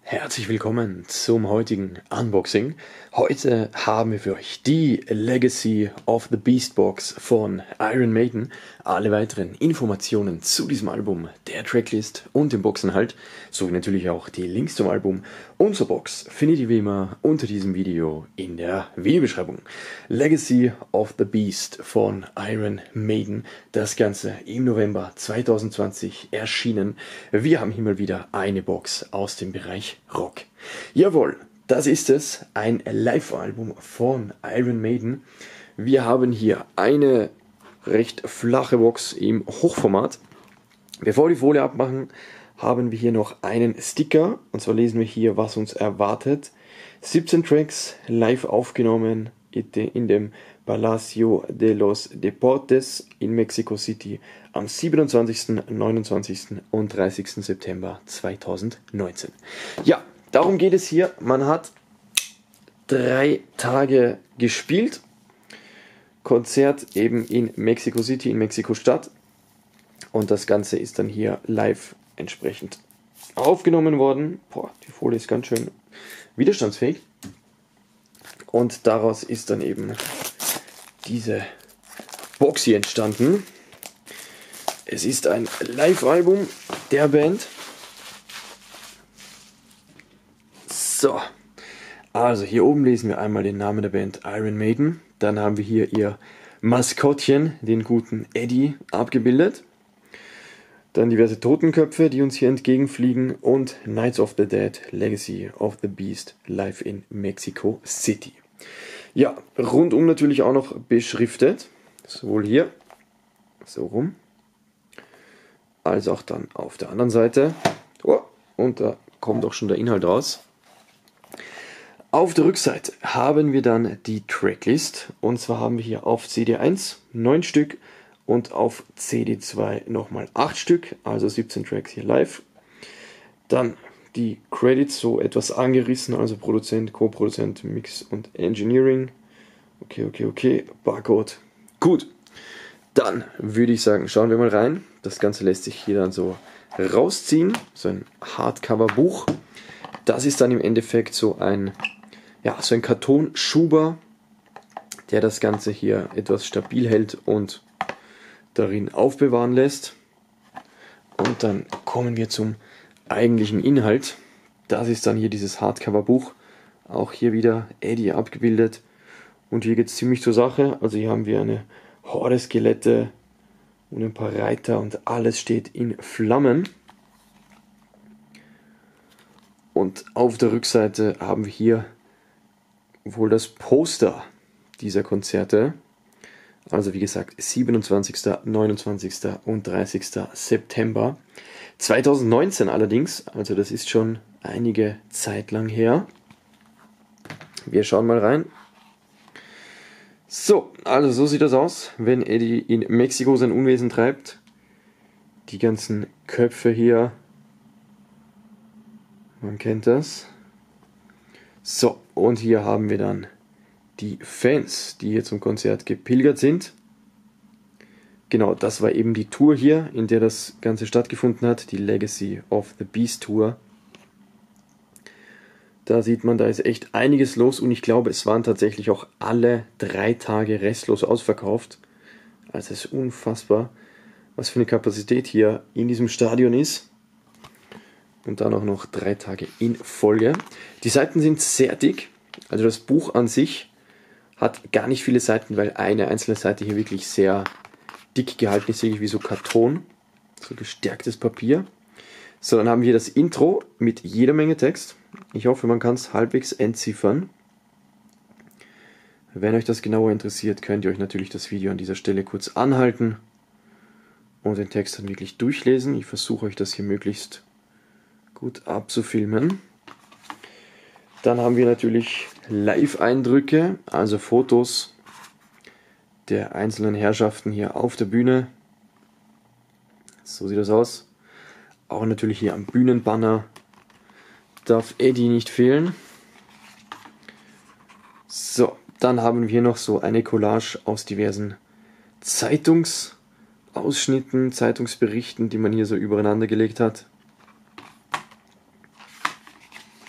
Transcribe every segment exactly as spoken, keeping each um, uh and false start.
Herzlich willkommen zum heutigen Unboxing. Heute haben wir für euch die Legacy of the Beast Box von Iron Maiden. Alle weiteren Informationen zu diesem Album, der Tracklist und dem Boxinhalt, sowie natürlich auch die Links zum Album und zur Box findet ihr wie immer unter diesem Video in der Videobeschreibung. Legacy of the Beast von Iron Maiden, das Ganze im November zweitausendzwanzig erschienen. Wir haben hier mal wieder eine Box aus dem Bereich Rock. Jawohl, das ist es, ein Live-Album von Iron Maiden. Wir haben hier eine recht flache Box im Hochformat. Bevor wir die Folie abmachen, haben wir hier noch einen Sticker. Und zwar lesen wir hier, was uns erwartet. siebzehn Tracks live aufgenommen in dem Palacio de los Deportes in Mexico City am siebenundzwanzigsten, neunundzwanzigsten und dreißigsten September zweitausendneunzehn. Ja, darum geht es hier. Man hat drei Tage gespielt. Konzert eben in Mexico City, in Mexiko-Stadt. Und das Ganze ist dann hier live entsprechend aufgenommen worden. Boah, die Folie ist ganz schön widerstandsfähig. Und daraus ist dann eben diese Box hier entstanden. Es ist ein Live-Album der Band. So, also hier oben lesen wir einmal den Namen der Band Iron Maiden. Dann haben wir hier ihr Maskottchen, den guten Eddie, abgebildet. Dann diverse Totenköpfe, die uns hier entgegenfliegen. Und Knights of the Dead, Legacy of the Beast, live in Mexico City. Ja, rundum natürlich auch noch beschriftet. Sowohl hier, so rum, als auch dann auf der anderen Seite. Oh, und da kommt auch schon der Inhalt raus. Auf der Rückseite haben wir dann die Tracklist. Und zwar haben wir hier auf C D eins neun Stück und auf C D zwei nochmal acht Stück, also siebzehn Tracks hier live. Dann die Credits so etwas angerissen, also Produzent, Co-Produzent, Mix und Engineering. Okay, okay, okay, Barcode. Gut, dann würde ich sagen, schauen wir mal rein. Das Ganze lässt sich hier dann so rausziehen, so ein Hardcover-Buch. Das ist dann im Endeffekt so ein, ja, so ein Kartonschuber, der das Ganze hier etwas stabil hält und darin aufbewahren lässt. Und dann kommen wir zum eigentlichen Inhalt. Das ist dann hier dieses Hardcover-Buch. Auch hier wieder Eddie abgebildet. Und hier geht es ziemlich zur Sache. Also hier haben wir eine Horde Skelette und ein paar Reiter und alles steht in Flammen. Und auf der Rückseite haben wir hier wohl das Poster dieser Konzerte. Also wie gesagt, siebenundzwanzigsten, neunundzwanzigsten und dreißigsten September zweitausendneunzehn allerdings. Also das ist schon einige Zeit lang her. Wir schauen mal rein. So, also so sieht das aus, wenn Eddie in Mexiko sein Unwesen treibt. Die ganzen Köpfe hier. Man kennt das. So, und hier haben wir dann die Fans, die hier zum Konzert gepilgert sind. Genau, das war eben die Tour hier, in der das Ganze stattgefunden hat, die Legacy of the Beast Tour. Da sieht man, da ist echt einiges los und ich glaube, es waren tatsächlich auch alle drei Tage restlos ausverkauft. Also es ist unfassbar, was für eine Kapazität hier in diesem Stadion ist. Und dann auch noch drei Tage in Folge. Die Seiten sind sehr dick, also das Buch an sich hat gar nicht viele Seiten, weil eine einzelne Seite hier wirklich sehr dick gehalten ist, wie so Karton, so gestärktes Papier. So, dann haben wir das Intro mit jeder Menge Text. Ich hoffe, man kann es halbwegs entziffern. Wenn euch das genauer interessiert, könnt ihr euch natürlich das Video an dieser Stelle kurz anhalten und den Text dann wirklich durchlesen. Ich versuche euch das hier möglichst gut abzufilmen. Dann haben wir natürlich Live-Eindrücke, also Fotos der einzelnen Herrschaften hier auf der Bühne. So sieht das aus. Auch natürlich hier am Bühnenbanner darf Eddie nicht fehlen. So, dann haben wir hier noch so eine Collage aus diversen Zeitungsausschnitten, Zeitungsberichten, die man hier so übereinander gelegt hat.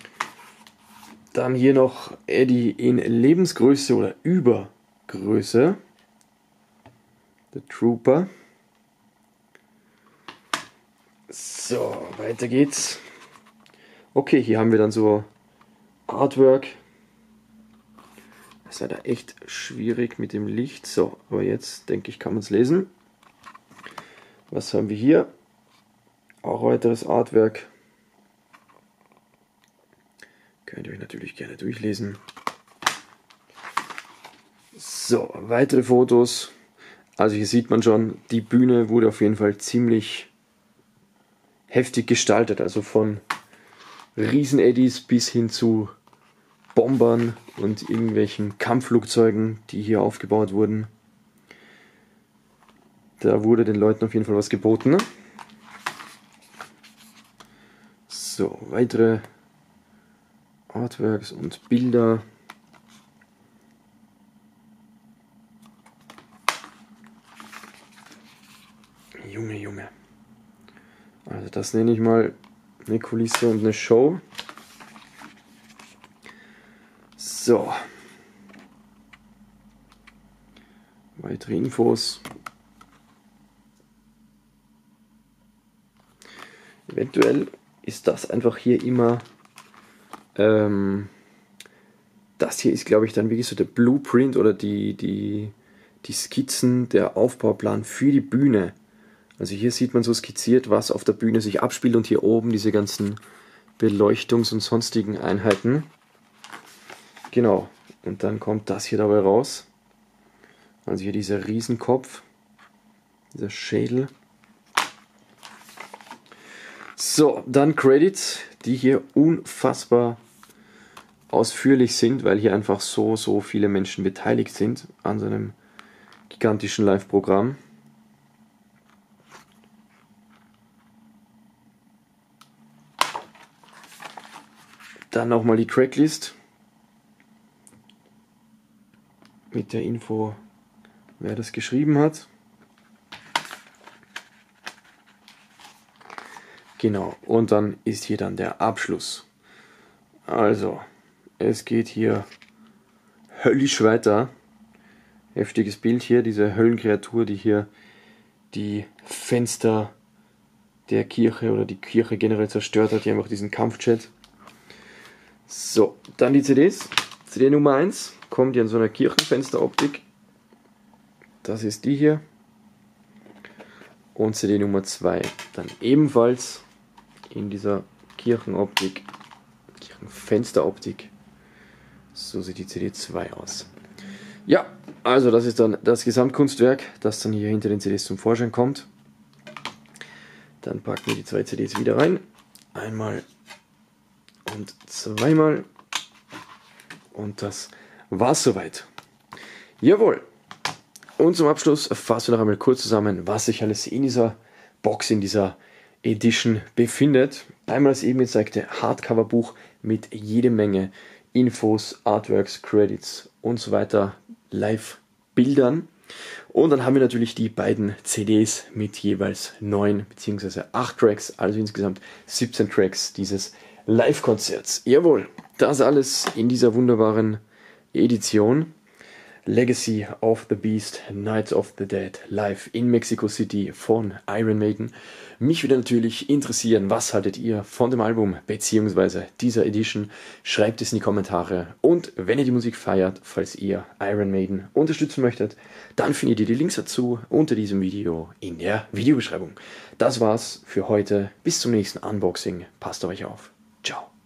Dann hier noch Eddie in Lebensgröße oder Übergröße. The Trooper. So, weiter geht's. Okay, hier haben wir dann so Artwork. Das ist ja da echt schwierig mit dem Licht. So, aber jetzt denke ich, kann man es lesen. Was haben wir hier? Auch weiteres Artwork. Könnt ihr euch natürlich gerne durchlesen. So, weitere Fotos. Also hier sieht man schon, die Bühne wurde auf jeden Fall ziemlich heftig gestaltet. Also von Riesen-Eddies bis hin zu Bombern und irgendwelchen Kampfflugzeugen, die hier aufgebaut wurden. Da wurde den Leuten auf jeden Fall was geboten. Ne? So, weitere Artworks und Bilder. Junge, Junge. Also das nenne ich mal eine Kulisse und eine Show. So. Weitere Infos. Eventuell ist das einfach hier immer, ähm, das hier ist, glaube ich, dann wirklich so der Blueprint oder die, die, die Skizzen, der Aufbauplan für die Bühne. Also hier sieht man so skizziert, was auf der Bühne sich abspielt und hier oben diese ganzen Beleuchtungs- und sonstigen Einheiten. Genau, und dann kommt das hier dabei raus. Also hier dieser Riesenkopf, dieser Schädel. So, dann Credits, die hier unfassbar ausführlich sind, weil hier einfach so, so viele Menschen beteiligt sind an so einem gigantischen Live-Programm. Dann nochmal die Tracklist mit der Info, wer das geschrieben hat. Genau, und dann ist hier dann der Abschluss. Also, es geht hier höllisch weiter. Heftiges Bild hier, diese Höllenkreatur, die hier die Fenster der Kirche oder die Kirche generell zerstört hat. Hier einfach diesen Kampfjet. So, dann die C Ds. C D Nummer eins kommt hier in so einer Kirchenfensteroptik. Das ist die hier. Und C D Nummer zwei dann ebenfalls in dieser Kirchenoptik, Kirchenfensteroptik. So sieht die C D zwei aus. Ja, also das ist dann das Gesamtkunstwerk, das dann hier hinter den C Ds zum Vorschein kommt. Dann packen wir die zwei C Ds wieder rein. Einmal und zweimal. Und das war's soweit. Jawohl. Und zum Abschluss fassen wir noch einmal kurz zusammen, was sich alles in dieser Box, in dieser Edition befindet. Einmal das eben gezeigte Hardcover-Buch mit jede Menge Infos, Artworks, Credits und so weiter, Live-Bildern. Und dann haben wir natürlich die beiden C Ds mit jeweils neun bzw. acht Tracks, also insgesamt siebzehn Tracks dieses Live-Konzerts. Jawohl, das alles in dieser wunderbaren Edition. Legacy of the Beast, Night of the Dead, live in Mexico City von Iron Maiden. Mich würde natürlich interessieren, was haltet ihr von dem Album bzw. dieser Edition? Schreibt es in die Kommentare. Und wenn ihr die Musik feiert, falls ihr Iron Maiden unterstützen möchtet, dann findet ihr die Links dazu unter diesem Video in der Videobeschreibung. Das war's für heute. Bis zum nächsten Unboxing. Passt auf euch auf. Ciao.